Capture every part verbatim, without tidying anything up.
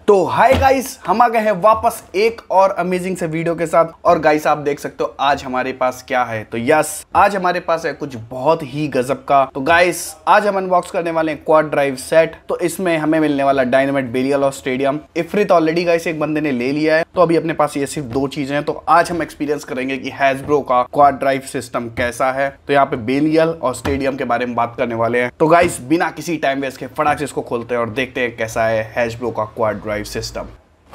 तो hi guys, हम आ गए हैं वापस एक और अमेजिंग से वीडियो के साथ। और गाइस आप देख सकते हो आज हमारे पास क्या है। तो यस, आज हमारे पास है कुछ बहुत ही गजब का। तो गाइस आज हम अनबॉक्स करने वाले हैं क्वाड ड्राइव सेट। तो इसमें हमें मिलने वाला डायनामाइट, बेलियल और स्टेडियम। इफ्रित ऑलरेडी गाइस एक बंदे ने ले लिया है, तो अभी अपने पास ये सिर्फ दो चीजें हैं। तो आज हम एक्सपीरियंस करेंगे कि हैसब्रो का क्वाड ड्राइव सिस्टम कैसा है। तो यहाँ पे बेलियल और स्टेडियम के बारे में बात करने वाले हैं। तो गाइस बिना किसी टाइम वेस्ट के फटाक से इसको खोलते हैं और देखते हैं कैसा है हैसब्रो का क्वाड ड्राइव सिस्टम।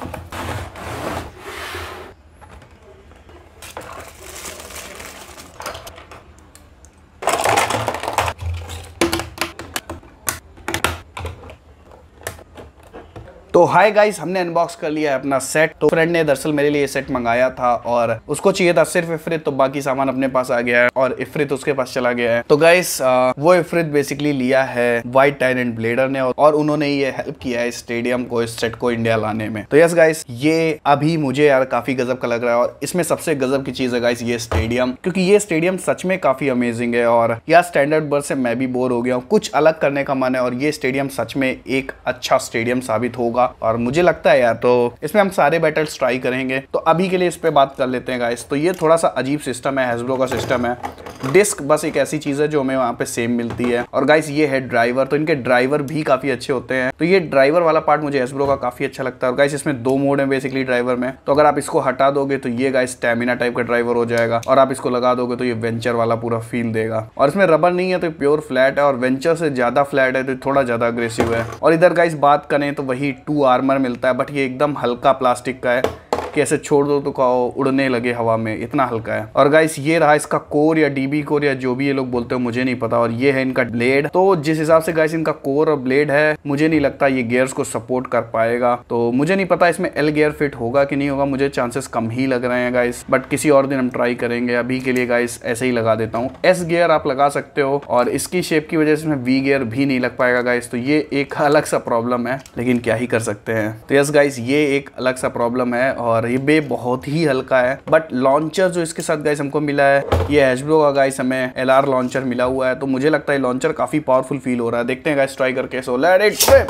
तो हाय गाइस, हमने अनबॉक्स कर लिया है अपना सेट। तो फ्रेंड ने दरअसल मेरे लिए सेट मंगाया था और उसको चाहिए था सिर्फ इफ्रित, तो बाकी सामान अपने पास आ गया है और इफ्रित उसके पास चला गया है। तो गाइस वो इफ्रित बेसिकली लिया है व्हाइट टायरेंट ब्लेडर ने और उन्होंने ये हेल्प किया है स्टेडियम को, इस सेट को इंडिया लाने में। तो यस गाइस, ये अभी मुझे यार काफी गजब का लग रहा है और इसमें सबसे गजब की चीज है गाइस ये स्टेडियम, क्योंकि ये स्टेडियम सच में काफी अमेजिंग है। और यार स्टैंडर्ड बर्ड से मैं भी बोर हो गया हूँ, कुछ अलग करने का मन है और ये स्टेडियम सच में एक अच्छा स्टेडियम साबित होगा और मुझे लगता है यार। तो इसमें हम सारे बैटल्स ट्राई करेंगे। तो अभी के लिए इस पे बात कर लेते हैं गाइस। तो ये थोड़ा सा अजीब सिस्टम है, हैसब्रो का सिस्टम है। डिस्क बस एक ऐसी चीज है जो हमें वहां पे सेम मिलती है। और गाइस ये है ड्राइवर, तो इनके ड्राइवर भी काफी अच्छे होते हैं। तो ये ड्राइवर वाला पार्ट मुझे हैसब्रो का काफी अच्छा लगता है। और गाइस इसमें दो मोड है बेसिकली ड्राइवर में। तो अगर आप इसको हटा दोगे तो ये गाइस स्टैमिना टाइप का ड्राइवर हो जाएगा और आप इसको लगा दोगे तो ये वेंचर वाला पूरा फील देगा। और इसमें रबर नहीं है तो प्योर फ्लैट है और वेंचर से ज्यादा फ्लैट है तो थोड़ा ज्यादा अग्रेसिव है। और इधर गाइस बात करें तो वही टू आर्मर मिलता है, बट ये एकदम हल्का प्लास्टिक का है कि ऐसे छोड़ दो तो कहो उड़ने लगे हवा में, इतना हल्का है। और गाइस ये रहा इसका कोर या डीबी कोर या जो भी ये लोग बोलते हो, मुझे नहीं पता। और ये है इनका ब्लेड। तो जिस हिसाब से गाइस इनका कोर और ब्लेड है, मुझे नहीं लगता ये गियर्स को सपोर्ट कर पाएगा। तो मुझे नहीं पता इसमें एल गियर फिट होगा कि नहीं होगा, मुझे चांसेस कम ही लग रहे हैं गाइस। बट किसी और दिन हम ट्राई करेंगे। अभी के लिए गाइस ऐसे ही लगा देता हूँ। एस गियर आप लगा सकते हो और इसकी शेप की वजह से इसमें वी गियर भी नहीं लग पाएगा गाइस। तो ये एक अलग सा प्रॉब्लम है, लेकिन क्या ही कर सकते हैं। तो यस गाइस, ये एक अलग सा प्रॉब्लम है और ये बे बहुत ही हल्का है। बट लॉन्चर जो इसके साथ गाइस हमको मिला है, ये हैसब्रो का गाइस हमें एल आर लॉन्चर मिला हुआ है। तो मुझे लगता है लॉन्चर काफी पावरफुल फील हो रहा है। देखते हैं गाइस ट्राई करके। So let it rip.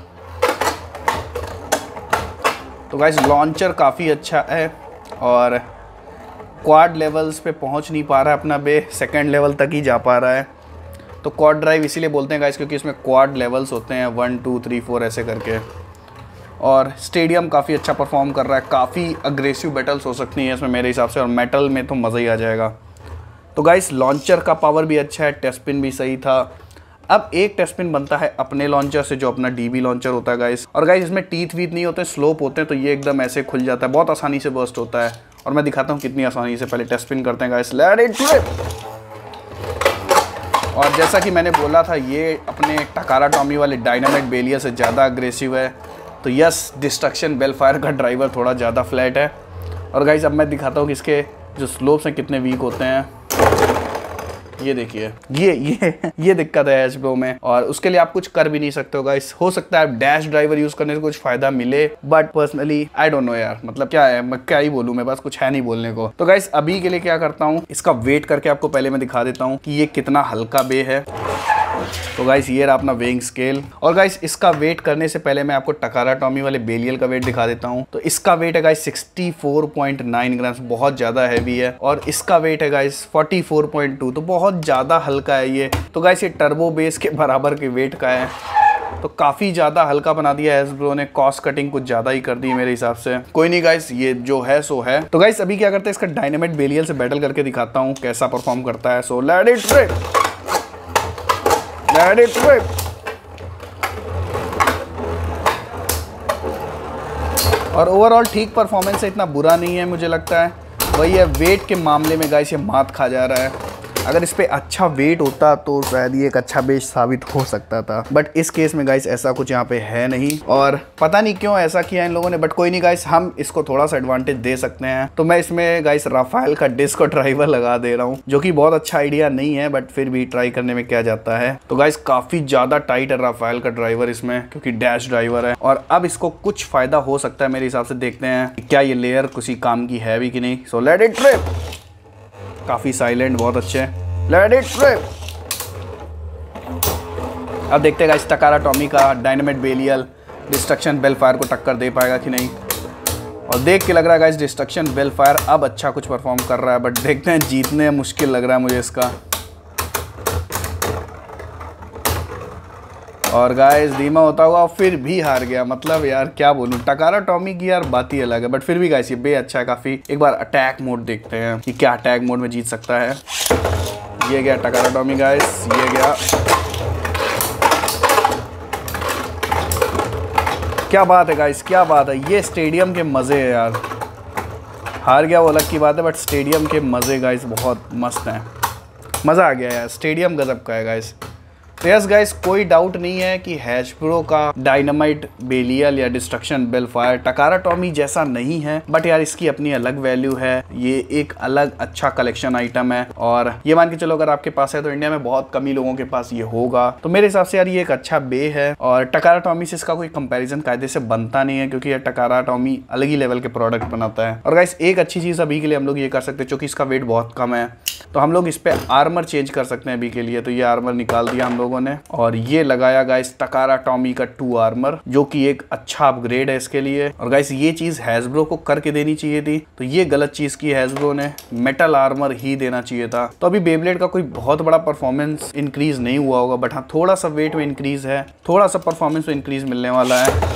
तो गाइस लॉन्चर काफी अच्छा है और क्वाड लेवल्स पे पहुंच नहीं पा रहा है अपना बे, सेकंड लेवल तक ही जा पा रहा है। तो क्वाड ड्राइव इसीलिए बोलते हैं गाइस क्योंकि इसमें क्वाड लेवल्स होते हैं, वन टू थ्री फोर ऐसे करके। और स्टेडियम काफ़ी अच्छा परफॉर्म कर रहा है, काफ़ी अग्रेसिव बैटल्स हो सकती हैं इसमें मेरे हिसाब से। और मेटल में तो मज़ा ही आ जाएगा। तो गाइस लॉन्चर का पावर भी अच्छा है, टेस्ट पिन भी सही था। अब एक टेस्ट पिन बनता है अपने लॉन्चर से, जो अपना डीबी लॉन्चर होता है गाइस। और गाइस इसमें टीथ वीथ नहीं होते, स्लोप होते हैं, तो ये एकदम ऐसे खुल जाता है, बहुत आसानी से बर्स्ट होता है। और मैं दिखाता हूँ कितनी आसानी से। पहले टेस्ट पिन करते हैं गाइस, लेट इट ट्रिप। और जैसा कि मैंने बोला था, ये अपने टकारा टॉमी वाले डायनामाइट बेलियर से ज़्यादा अग्रेसिव है। तो यस, डिस्ट्रक्शन बेलफायर का ड्राइवर थोड़ा ज़्यादा फ्लैट है। और गाइस अब मैं दिखाता हूँ कि इसके जो स्लोप्स हैं कितने वीक होते हैं। ये देखिए, ये ये ये दिक्कत है हैसब्रो में और उसके लिए आप कुछ कर भी नहीं सकते हो गाइस। हो सकता है डैश ड्राइवर यूज करने से कुछ फायदा मिले, but personally I don't know यार, मतलब क्या है, मैं क्या ही बोलूँ, मैं बस कुछ है नहीं बोलने को। तो गाइस अभी के लिए क्या करता हूँ, इसका वेट करके आपको पहले मैं दिखा देता हूँ कि ये कितना हल्का बे है। तो गाइस ये रहा अपना वेइंग स्केल। और गाइस इसका वेट करने से पहले मैं आपको टकारा टॉमी वाले बेलियल का वेट दिखा देता हूँ। तो इसका वेट है guys sixty four point nine grams, बहुत ज़्यादा हैवी है। और इसका वेट है guys forty four point two, तो बहुत ज़्यादा हल्का है ये। तो गाइस ये टर्बो बेस के बराबर के वेट का है, तो काफ़ी ज़्यादा हल्का बना दिया है हैसब्रो ने। कॉस्ट कटिंग कुछ ज़्यादा ही कर दी है मेरे हिसाब से। कोई नहीं गाइस, ये जो है सो है। तो गाइस अभी क्या करते हैं, इसका डायनामाइट बेलियल से बैटल करके दिखाता हूँ कैसा परफॉर्म करता है। So let it rip, let it rip. और ओवरऑल ठीक परफॉर्मेंस है, इतना बुरा नहीं है मुझे लगता है। वही है, वेट के मामले में गाइस ये मात खा जा रहा है। अगर इस पे अच्छा वेट होता तो शायद ये एक अच्छा बेच साबित हो सकता था, बट इस केस में गाइस ऐसा कुछ यहाँ पे है नहीं। और पता नहीं क्यों ऐसा किया इन लोगों ने, बट कोई नहीं गाइस, हम इसको थोड़ा सा एडवांटेज दे सकते हैं। तो मैं इसमें गाइस राफेल का डिस्क और ड्राइवर लगा दे रहा हूँ, जो कि बहुत अच्छा आइडिया नहीं है, बट फिर भी ट्राई करने में क्या जाता है। तो गाइस काफी ज्यादा टाइट है राफेल का ड्राइवर इसमें, क्योंकि डैश ड्राइवर है। और अब इसको कुछ फायदा हो सकता है मेरे हिसाब से। देखते हैं क्या ये लेयर किसी काम की है भी कि नहीं। So let it rip. काफी साइलेंट, बहुत अच्छे, लेट इट ट्रिप। अब देखते हैं गाइस टकारा टॉमी का dynamite Belial destruction bell fire को टक्कर दे पाएगा कि नहीं। और देख के लग रहा है गाइस डिस्ट्रक्शन बेल फायर अब अच्छा कुछ परफॉर्म कर रहा है, बट देखते हैं, जीतने मुश्किल लग रहा है मुझे इसका। और गाइस धीमा होता हुआ फिर भी हार गया। मतलब यार क्या बोलूं, टकारा टॉमी की यार बात ही अलग है। बट फिर भी गाइस ये बे अच्छा है काफी। एक बार अटैक मोड देखते हैं कि क्या अटैक मोड में जीत सकता है। ये गया टकारा टॉमी गाइस, ये गया। क्या बात है गाइस, क्या बात है। ये स्टेडियम के मज़े है यार। हार गया वो अलग की बात है, बट स्टेडियम के मज़े गाइस बहुत मस्त हैं। मज़ा आ गया यार, स्टेडियम गजब का है गाइस। तो यस गाइस, कोई डाउट नहीं है कि हैशब्रो का डायनामाइट बेलियल या Destruction bell fire Takara Tomy जैसा नहीं है, बट यार इसकी अपनी अलग वैल्यू है। ये एक अलग अच्छा कलेक्शन आइटम है और ये मान के चलो अगर आपके पास है तो इंडिया में बहुत कम ही लोगों के पास ये होगा। तो मेरे हिसाब से यार ये एक अच्छा बे है और टकारा टॉमी से इसका कोई कंपैरिजन कायदे से बनता नहीं है, क्योंकि यार टकारा टॉमी अलग ही लेवल के प्रोडक्ट बनाता है। और गाइस एक अच्छी चीज़ अभी के लिए हम लोग ये कर सकते हैं, क्योंकि इसका वेट बहुत कम है, तो हम लोग इस पे आर्मर चेंज कर सकते हैं अभी के लिए। तो ये आर्मर निकाल दिया हम लोगों ने और ये लगाया गाइस टकारा टॉमी का टू आर्मर, जो कि एक अच्छा अपग्रेड है इसके लिए। और गाइस ये चीज हैशब्रो को करके देनी चाहिए थी, तो ये गलत चीज की हैशब्रो ने, मेटल आर्मर ही देना चाहिए था। तो अभी बेब्लेड का कोई बहुत बड़ा परफॉर्मेंस इंक्रीज नहीं हुआ होगा, बट हाँ थोड़ा सा वेट में इंक्रीज है, थोड़ा सा परफॉर्मेंस में इंक्रीज मिलने वाला है।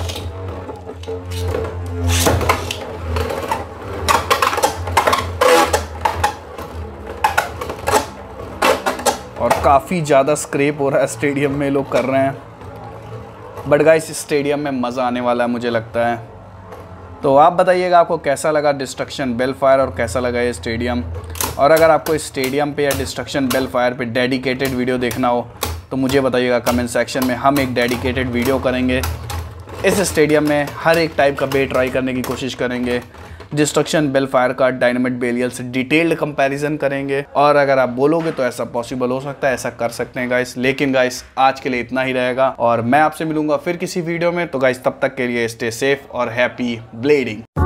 और काफ़ी ज़्यादा स्क्रैप हो रहा है स्टेडियम में, लोग कर रहे हैं। बट गाइस इस स्टेडियम में मज़ा आने वाला है मुझे लगता है। तो आप बताइएगा आपको कैसा लगा डिस्ट्रक्शन बेल फायर और कैसा लगा ये स्टेडियम। और अगर आपको इस स्टेडियम पे या डिस्ट्रक्शन बेल फायर पे डेडिकेटेड वीडियो देखना हो तो मुझे बताइएगा कमेंट सेक्शन में, हम एक डेडिकेटेड वीडियो करेंगे। इस स्टेडियम में हर एक टाइप का बे ट्राई करने की कोशिश करेंगे। डिस्ट्रक्शन बेल फायर का डायनामाइट बेलियल से डिटेल्ड कंपैरिजन करेंगे, और अगर आप बोलोगे तो ऐसा पॉसिबल हो सकता है, ऐसा कर सकते हैं गाइस। लेकिन गाइस आज के लिए इतना ही रहेगा और मैं आपसे मिलूंगा फिर किसी वीडियो में। तो गाइस तब तक के लिए स्टे सेफ और हैप्पी ब्लेडिंग।